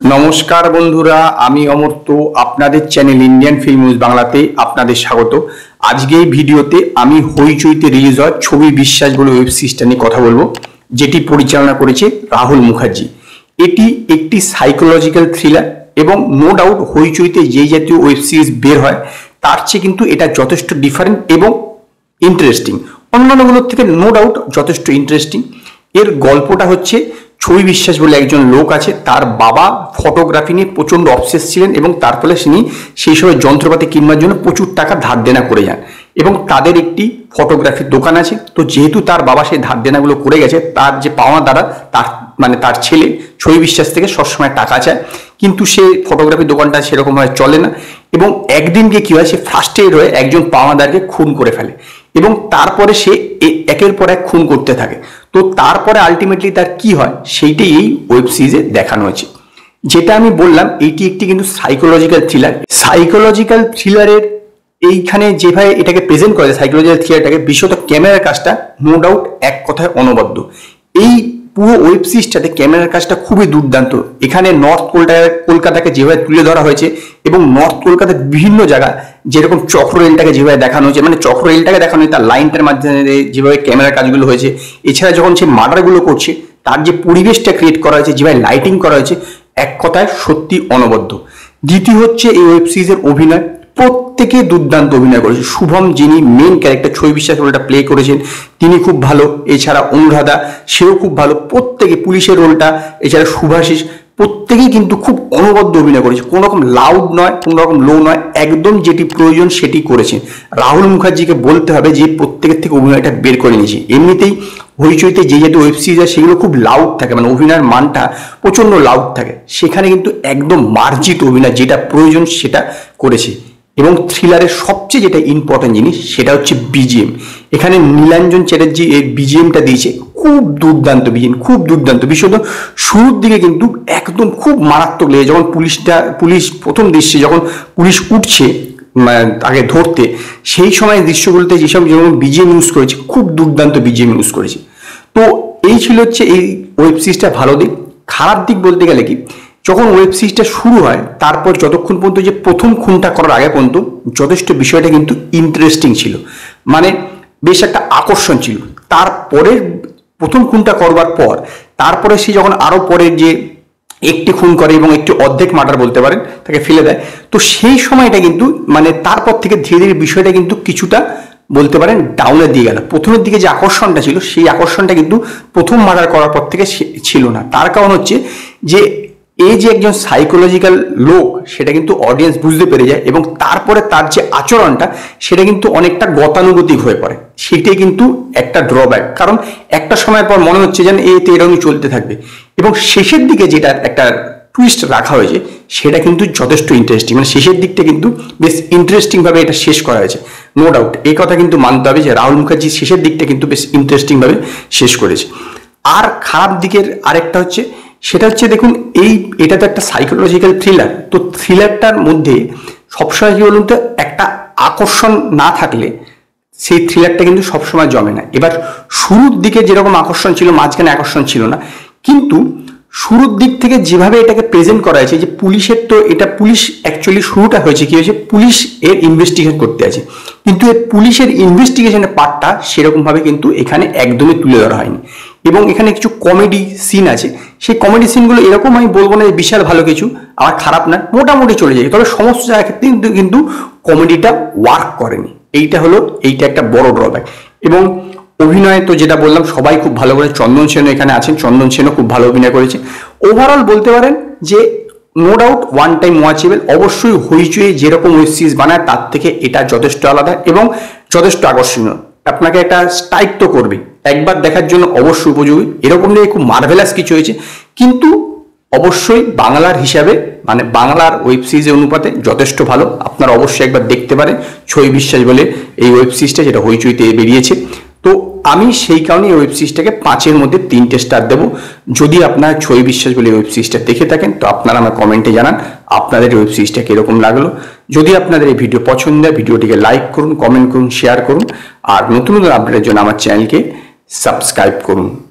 नमस्कार बंधुरा आमी अमर्त आपनादेर चैनल इंडियन फिल्म न्यूज बांगलाते आपनादेर स्वागत। आजके এই ভিডিওতে আমি হইচইতে রিলিজ হওয়া ছবি বিশ্বাস বলে ওয়েব সিরিজটা নিয়ে কথা বলবো, যেটি পরিচালনা করেছে রাহুল মুখার্জি। এটি একটি সাইকোলজিক্যাল থ্রিলার এবং নো ডাউট হইচইতে যে জাতীয় ওয়েব সিরিজ বের হয় তার চেয়ে কিন্তু এটা যথেষ্ট ডিফারেন্ট এবং ইন্টারেস্টিং। অন্যান্যগুলোর থেকে নো ডাউট যথেষ্ট ইন্টারেস্টিং। এর গল্পটা হচ্ছে ছবি বিশ্বাস বলে একজন লোক আছে, তার বাবা ফটোগ্রাফি নিয়ে প্রচন্ড অবসেস ছিলেন এবং তার ফলে তিনি সেই সময় যন্ত্রপাতি কিনবার জন্য প্রচুর টাকা ধার দেনা করে যান এবং তাদের একটি ফটোগ্রাফির দোকান আছে। তো যেহেতু তার বাবা সেই ধার দেনাগুলো করে গেছে, তার যে পাওনা দ্বারা তার ছেলে ছবি বিশ্বাস থেকে সবসময় টাকা চায়, কিন্তু সে ফটোগ্রাফির দোকানটা সেরকমভাবে চলে না এবং একদিনকে কি হয়, সে ফার্স্টেড হয়ে একজন পাওনাদারকে খুন করে ফেলে এবং তারপরে সে একের পর এক খুন করতে থাকে। তো তারপরে আলটিমেটলি তার কি হয় সেইটাই এই ওয়েব সিরিজে দেখানো হয়েছে। যেটা আমি বললাম এইটি একটি কিন্তু সাইকোলজিক্যাল থ্রিলার। সাইকোলজিক্যাল থ্রিলারের এইখানে যেভাবে এটাকে প্রেজেন্ট করা যায় সাইকোলজিক্যাল থ্রিলারটাকে, বিশেষত ক্যামেরার কাজটা নো ডাউট এক কথায় অনবদ্য। এই পুরো ওয়েব সিরিজটাতে ক্যামেরার কাজটা খুবই দুর্দান্ত। এখানে নর্থ কলকাতাকে যেভাবে তুলে ধরা হয়েছে এবং নর্থ কলকাতার বিভিন্ন জায়গা যেরকম চক্র রেলটাকে যেভাবে দেখানো হয়েছে, মানে চক্র রেলটাকে দেখানো হয়েছে তার লাইনটার মাধ্যমে যেভাবে ক্যামেরার কাজগুলো হয়েছে, এছাড়া যখন সে মার্ডারগুলো করছে তার যে পরিবেশটা ক্রিয়েট করা হয়েছে, যেভাবে লাইটিং করা হয়েছে, এক কথায় সত্যি অনবদ্য। দ্বিতীয় হচ্ছে এই ওয়েব সিরিজের অভিনয়, প্রত্যেকে দুর্দান্ত অভিনয় করেছে। শুভম যিনি মেন ক্যারেক্টার ছবি বিশ্বাস রোলটা প্লে করেছেন তিনি খুব ভালো, এছাড়া অনুরাধা সেও খুব ভালো, প্রত্যেকে পুলিশের রোলটা, এছাড়া শুভাশিস প্রত্যেকেই কিন্তু খুব অনবদ্য অভিনয় করেছে। কোনো রকম লাউড নয়, কোনো রকম লো নয়, একদম যেটি প্রয়োজন সেটি করেছেন। রাহুল মুখার্জিকে বলতে হবে যে প্রত্যেকের থেকে অভিনয়টা বের করে নিয়েছে। এমনিতেই হইচইতে যে যেহেতু ওয়েব সিরিজ আছে সেগুলো খুব লাউড থাকে, মানে অভিনয়ের মানটা প্রচন্ড লাউড থাকে, সেখানে কিন্তু একদম মার্জিত অভিনয় যেটা প্রয়োজন সেটা করেছে। এবং থ্রিলারের সবচেয়ে যেটা ইম্পর্টেন্ট জিনিস সেটা হচ্ছে বিজিএম। এখানে নীলাঞ্জন চ্যাটার্জি এই বিজিএমটা দিয়েছে, খুব দুর্দান্ত বিজিএম, খুব দুর্দান্ত। বিশেষত শুরুর দিকে কিন্তু একদম খুব মারাত্মক লেগে, যখন পুলিশ প্রথম দৃশ্যে যখন পুলিশ উঠছে তাকে ধরতে, সেই সময় দৃশ্যগুলোতে যেসব যেমন বিজিএম ইউজ করেছে, খুব দুর্দান্ত বিজিএম ইউজ করেছে। তো এই ছিল হচ্ছে এই ওয়েব সিরিজটা ভালো দিক। খারাপ দিক বলতে গেলে কি, যখন ওয়েব সিরিজটা শুরু হয় তারপর যতক্ষণ পর্যন্ত যে প্রথম খুনটা করার আগে পর্যন্ত যথেষ্ট বিষয়টা কিন্তু ইন্টারেস্টিং ছিল, মানে বেশ একটা আকর্ষণ ছিল। তারপরে প্রথম খুনটা করবার পর তারপরে সে যখন আরো পরের যে একটি খুন করে এবং একটি অর্ধেক মার্ডার বলতে পারেন তাকে ফেলে দেয়, তো সেই সময়টা কিন্তু মানে তারপর থেকে ধীরে ধীরে বিষয়টা কিন্তু কিছুটা বলতে পারেন ডাউনে দিয়ে গেল। প্রথমের দিকে যে আকর্ষণটা ছিল সেই আকর্ষণটা কিন্তু প্রথম মার্ডার করার পর থেকে ছিল না। তার কারণ হচ্ছে যে এই যে একজন সাইকোলজিক্যাল লোক সেটা কিন্তু অডিয়েন্স বুঝতে পেরে যায় এবং তারপরে তার যে আচরণটা সেটা কিন্তু অনেকটা গতানুগতিক হয়ে পড়ে। সেটাই কিন্তু একটা ড্রব্যাক, কারণ একটা সময়ের পর মনে হচ্ছে যেন এতে এরকমই চলতে থাকবে এবং শেষের দিকে যেটা একটা টুইস্ট রাখা হয়েছে সেটা কিন্তু যথেষ্ট ইন্টারেস্টিং, মানে শেষের দিকটা কিন্তু বেশ ইন্টারেস্টিং ভাবে এটা শেষ করা হয়েছে। নো ডাউট এই কথা কিন্তু মানতে হবে যে রাহুল মুখার্জি শেষের দিকটা কিন্তু বেশ ইন্টারেস্টিং ভাবে শেষ করেছে। আর খারাপ দিকের আরেকটা হচ্ছে সেটা হচ্ছে দেখুন এটা তো একটা সাইকোলজিক্যাল থ্রিলার, তো থ্রিলারটার মধ্যে সবসময় কি বলুন তো একটা আকর্ষণ না থাকলে সেই থ্রিলারটা কিন্তু সবসময় জমে না। এবার শুরুর দিকে যেরকম আকর্ষণ ছিল মাঝখানে আকর্ষণ ছিল না, কিন্তু শুরুর দিক থেকে যেভাবে এটাকে প্রেজেন্ট করা হয়েছে যে পুলিশের, তো এটা পুলিশ অ্যাকচুয়ালি শুরুটা হয়েছে কি হয়েছে, পুলিশ এর ইনভেস্টিগেশন করতে আছে, কিন্তু এর পুলিশের ইনভেস্টিগেশনের পার্টটা সেরকম ভাবে কিন্তু এখানে একদমই তুলে ধরা হয়নি। এবং এখানে কিছু কমেডি সিন আছে, সেই কমেডি সিনগুলো এরকম আমি বলবো না বিশাল ভালো কিছু, আর খারাপ না, মোটামুটি চলে যায়, তবে সমস্ত জায়গার ক্ষেত্রে কিন্তু কমেডিটা ওয়ার্ক করেনি। এইটা একটা বড় ড্রব্যাক। এবং অভিনয় তো যেটা বললাম সবাই খুব ভালো করে, চন্দন সেনও এখানে আছেন, চন্দন সেনও খুব ভালো অভিনয় করেছে। ওভারঅল বলতে পারেন যে no doubt one time watchable. অবশ্যই হইচই যেরকম ওয়েব সিরিজ বানায় তার থেকে এটা যথেষ্ট আলাদা এবং যথেষ্ট আকর্ষণীয়, আপনাকে একটা স্ট্রাইক তো করবে, একবার দেখার জন্য অবশ্যই উপযোগী। এরকম নিয়ে খুব মার্ভেলাস কিছু হয়েছে, কিন্তু অবশ্যই বাংলার হিসাবে মানে বাংলার ওয়েব সিরিজের অনুপাতে যথেষ্ট ভালো। আপনারা অবশ্যই একবার দেখতে পারেন ছবি বিশ্বাস বলে এই ওয়েব সিরিজটা, যেটা হইচইতে বেরিয়েছে। তো আমি সেই কারণে এই ওয়েব সিরিজটাকে 5-এর মধ্যে 3টে স্টার দেবো। যদি আপনারা ছবি বিশ্বাস বলে ওয়েব সিরিজটা দেখে থাকেন তো আপনারা আমার কমেন্টে জানান আপনাদের ওয়েব সিরিজটা কিরকম লাগলো। যদি আপনাদের এই ভিডিও পছন্দ হয় ভিডিওটিকে লাইক করুন, কমেন্ট করুন, শেয়ার করুন, আর নতুন নতুন আপডেটের জন্য আমার চ্যানেলকে সাবস্ক্রাইব করুন।